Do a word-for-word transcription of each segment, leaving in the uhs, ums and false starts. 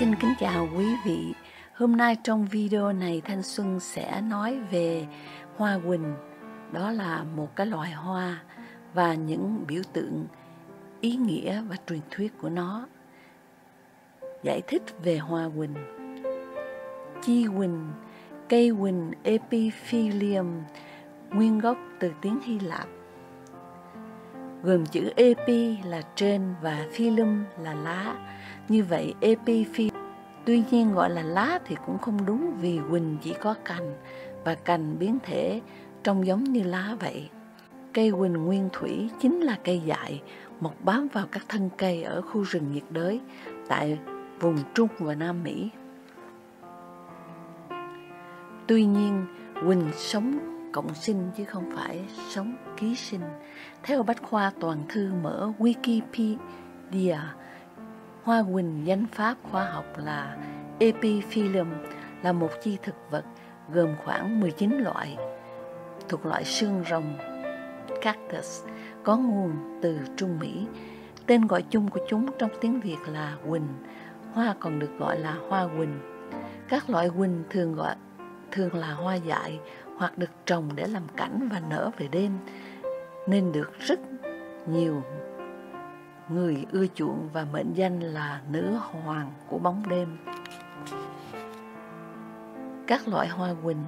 Xin kính chào quý vị. Hôm nay trong video này Thanh Xuân sẽ nói về hoa huỳnh. Đó là một cái loài hoa và những biểu tượng, ý nghĩa và truyền thuyết của nó. Giải thích về hoa huỳnh. Chi huỳnh, cây huỳnh Epiphyllum, nguyên gốc từ tiếng Hy Lạp, gồm chữ epi là trên và phylum là lá. Như vậy epiphyllum, tuy nhiên gọi là lá thì cũng không đúng, vì huỳnh chỉ có cành và cành biến thể trông giống như lá vậy. Cây huỳnh nguyên thủy chính là cây dại mọc bám vào các thân cây ở khu rừng nhiệt đới tại vùng Trung và Nam Mỹ. Tuy nhiên, huỳnh sống cộng sinh chứ không phải sống ký sinh. Theo Bách khoa toàn thư mở Wikipedia, hoa huỳnh danh pháp khoa học là Epiphyllum, là một chi thực vật gồm khoảng mười chín loại, thuộc loại xương rồng cactus, có nguồn từ Trung Mỹ. Tên gọi chung của chúng trong tiếng Việt là huỳnh. Hoa còn được gọi là hoa huỳnh. Các loại huỳnh thường gọi thường là hoa dại hoặc được trồng để làm cảnh và nở về đêm, nên được rất nhiều người ưa chuộng và mệnh danh là nữ hoàng của bóng đêm. Các loại hoa huỳnh.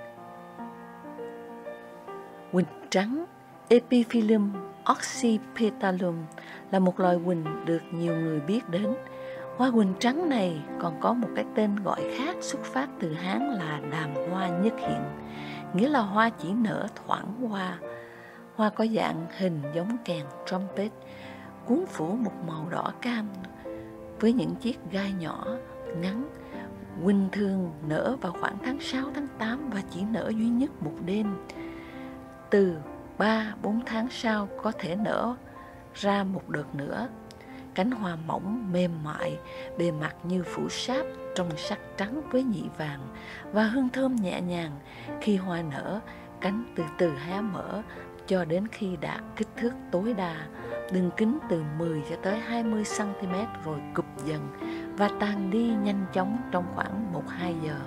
Huỳnh trắng Epiphyllum oxypetalum là một loài huỳnh được nhiều người biết đến. Hoa huỳnh trắng này còn có một cái tên gọi khác xuất phát từ Hán là đàm hoa nhất hiện, nghĩa là hoa chỉ nở thoảng hoa. Hoa có dạng hình giống kèn trumpet, cuốn phủ một màu đỏ cam với những chiếc gai nhỏ, ngắn. Huỳnh thường nở vào khoảng tháng sáu, tháng tám và chỉ nở duy nhất một đêm. Từ ba đến bốn tháng sau có thể nở ra một đợt nữa. Cánh hoa mỏng, mềm mại, bề mặt như phủ sáp, trong sắc trắng với nhị vàng và hương thơm nhẹ nhàng. Khi hoa nở, cánh từ từ hé mở cho đến khi đạt kích thước tối đa, đường kính từ mười cho tới hai mươi xăng ti mét, rồi cụp dần và tàn đi nhanh chóng trong khoảng một đến hai giờ.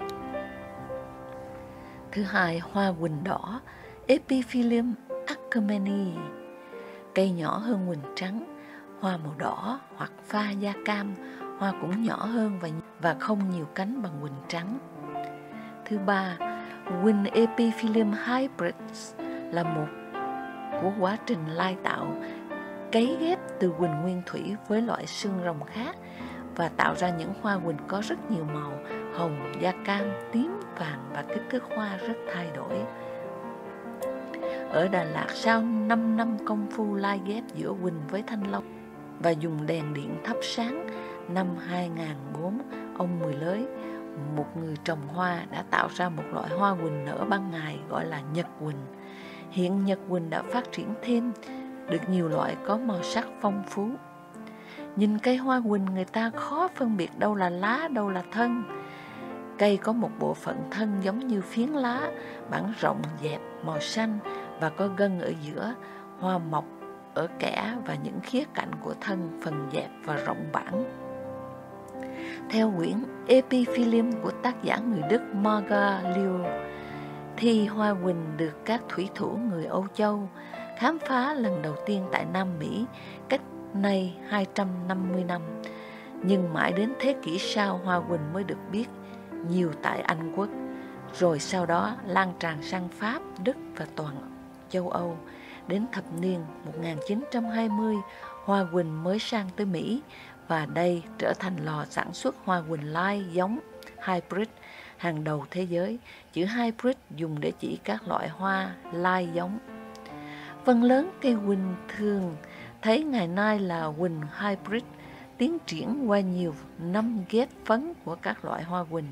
Thứ hai, hoa huỳnh đỏ Epiphyllum ackermanii, cây nhỏ hơn huỳnh trắng, hoa màu đỏ hoặc pha da cam. Hoa cũng nhỏ hơn và, và không nhiều cánh bằng huỳnh trắng. Thứ ba, huỳnh Epiphyllum hybrids là một của quá trình lai tạo, cấy ghép từ huỳnh nguyên thủy với loại xương rồng khác và tạo ra những hoa huỳnh có rất nhiều màu: hồng, da cam, tím, vàng, và kích thước hoa rất thay đổi. Ở Đà Lạt, sau năm năm công phu lai ghép giữa huỳnh với thanh long và dùng đèn điện thắp sáng, năm hai nghìn không trăm bốn, ông Mười Lới, một người trồng hoa, đã tạo ra một loại hoa huỳnh nở ban ngày gọi là nhật huỳnh. Hiện nhật huỳnh đã phát triển thêm được nhiều loại có màu sắc phong phú. Nhìn cây hoa huỳnh, người ta khó phân biệt đâu là lá, đâu là thân. Cây có một bộ phận thân giống như phiến lá, bản rộng dẹp, màu xanh và có gân ở giữa. Hoa mọc ở kẽ và những khía cạnh của thân, phần dẹp và rộng bản. Theo quyển Epiphyllum của tác giả người Đức Marga Liu, thì hoa huỳnh được các thủy thủ người Âu Châu khám phá lần đầu tiên tại Nam Mỹ cách nay hai trăm năm mươi năm. Nhưng mãi đến thế kỷ sau, hoa huỳnh mới được biết nhiều tại Anh Quốc, rồi sau đó lan tràn sang Pháp, Đức và toàn châu Âu. Đến thập niên một nghìn chín trăm hai mươi, hoa huỳnh mới sang tới Mỹ, và đây trở thành lò sản xuất hoa huỳnh lai giống hybrid hàng đầu thế giới. Chữ hybrid dùng để chỉ các loại hoa lai giống. Phần lớn cây huỳnh thường thấy ngày nay là huỳnh hybrid, tiến triển qua nhiều năm ghép phấn của các loại hoa huỳnh.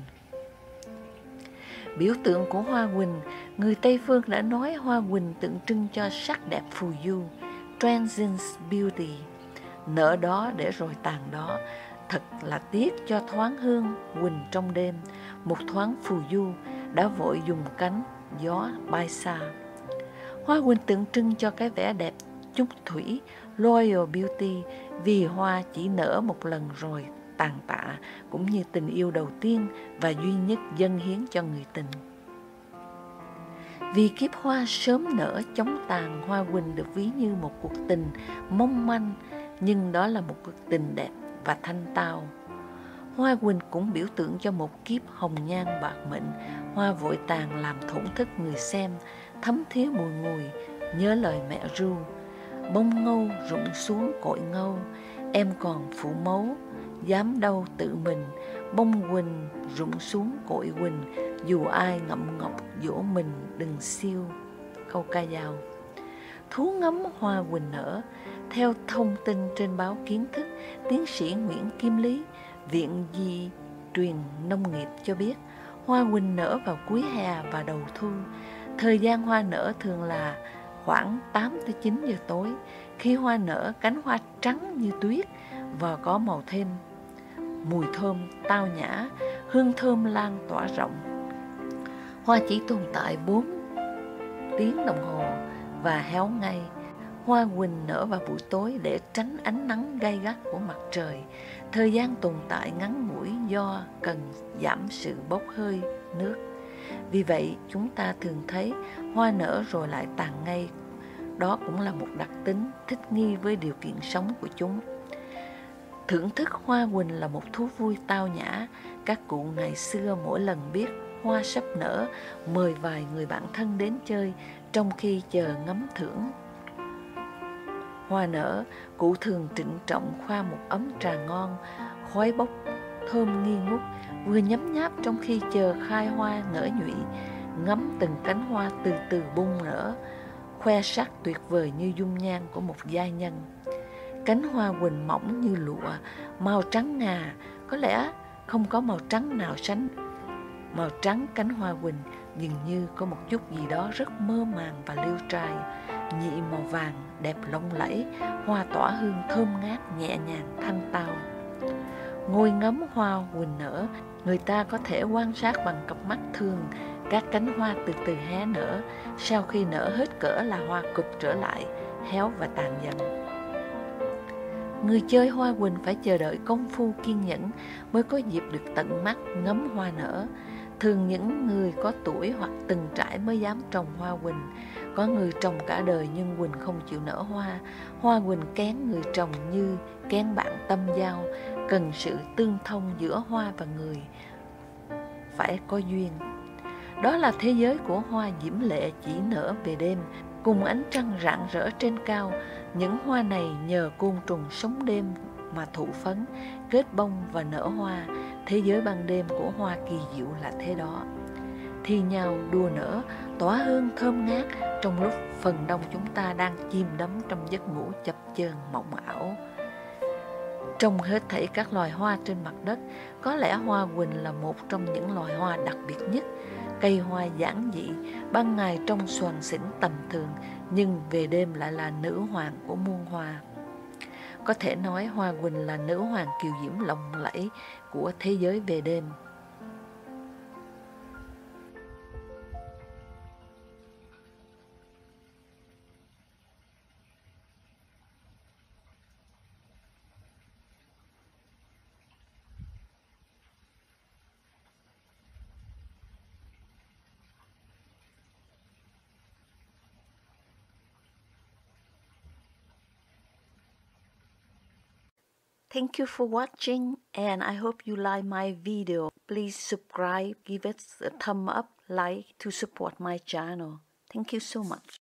Biểu tượng của hoa huỳnh, người Tây Phương đã nói hoa huỳnh tượng trưng cho sắc đẹp phù du, transient beauty, nở đó để rồi tàn đó. Thật là tiếc cho thoáng hương huỳnh trong đêm, một thoáng phù du đã vội dùng cánh gió bay xa. Hoa huỳnh tượng trưng cho cái vẻ đẹp chung thủy, royal beauty, vì hoa chỉ nở một lần rồi tàn tạ, cũng như tình yêu đầu tiên và duy nhất dâng hiến cho người tình. Vì kiếp hoa sớm nở chóng tàn, hoa huỳnh được ví như một cuộc tình mong manh, nhưng đó là một cuộc tình đẹp và thanh tao. Hoa huỳnh cũng biểu tượng cho một kiếp hồng nhan bạc mệnh, hoa vội tàn làm thổn thức người xem, thấm thía mùi ngùi, nhớ lời mẹ ru. Bông ngâu rụng xuống cội ngâu, em còn phụ mẫu, dám đâu tự mình. Bông huỳnh rụng xuống cội huỳnh, dù ai ngậm ngọc dỗ mình đừng siêu. Câu ca dao. Thú ngắm hoa huỳnh nở. Theo thông tin trên báo Kiến Thức, tiến sĩ Nguyễn Kim Lý, Viện Di truyền Nông nghiệp cho biết, hoa huỳnh nở vào cuối hè và đầu thu. Thời gian hoa nở thường là khoảng tám tới chín giờ tối. Khi hoa nở, cánh hoa trắng như tuyết và có màu thêm, mùi thơm tao nhã, hương thơm lan tỏa rộng. Hoa chỉ tồn tại bốn tiếng đồng hồ và héo ngay. Hoa huỳnh nở vào buổi tối để tránh ánh nắng gay gắt của mặt trời. Thời gian tồn tại ngắn ngủi do cần giảm sự bốc hơi nước. Vì vậy, chúng ta thường thấy hoa nở rồi lại tàn ngay. Đó cũng là một đặc tính thích nghi với điều kiện sống của chúng. Thưởng thức hoa huỳnh là một thú vui tao nhã. Các cụ ngày xưa mỗi lần biết hoa sắp nở, mời vài người bạn thân đến chơi, trong khi chờ ngắm thưởng hoa nở. Cụ thường trịnh trọng khoa một ấm trà ngon, khói bốc thơm nghi ngút, vừa nhấm nháp trong khi chờ khai hoa nở nhụy, ngắm từng cánh hoa từ từ bung nở, khoe sắc tuyệt vời như dung nhan của một giai nhân. Cánh hoa huỳnh mỏng như lụa, màu trắng ngà, có lẽ không có màu trắng nào sánh màu trắng cánh hoa huỳnh, dường như có một chút gì đó rất mơ màng và liêu trai. Nhị màu vàng đẹp lộng lẫy, hoa tỏa hương thơm ngát nhẹ nhàng thanh tao. Ngồi ngắm hoa huỳnh nở, người ta có thể quan sát bằng cặp mắt thường các cánh hoa từ từ hé nở. Sau khi nở hết cỡ là hoa cụp trở lại, héo và tàn dần. Người chơi hoa huỳnh phải chờ đợi công phu kiên nhẫn mới có dịp được tận mắt ngắm hoa nở. Thường những người có tuổi hoặc từng trải mới dám trồng hoa huỳnh. Có người trồng cả đời nhưng huỳnh không chịu nở hoa. Hoa huỳnh kén người trồng như kén bạn tâm giao, cần sự tương thông giữa hoa và người, phải có duyên. Đó là thế giới của hoa diễm lệ chỉ nở về đêm, cùng ánh trăng rạng rỡ trên cao. Những hoa này nhờ côn trùng sống đêm mà thụ phấn, kết bông và nở hoa. Thế giới ban đêm của hoa kỳ diệu là thế đó. Thi nhau đua nở, tỏa hương thơm ngát trong lúc phần đông chúng ta đang chìm đắm trong giấc ngủ chập chờn mộng ảo. Trong hết thảy các loài hoa trên mặt đất, có lẽ hoa huỳnh là một trong những loài hoa đặc biệt nhất. Cây hoa giản dị, ban ngày trông xoàn xỉn tầm thường, nhưng về đêm lại là nữ hoàng của muôn hoa. Có thể nói hoa huỳnh là nữ hoàng kiều diễm lộng lẫy của thế giới về đêm. Thank you for watching, and I hope you like my video. Please subscribe, give it a thumb up, like to support my channel. Thank you so much.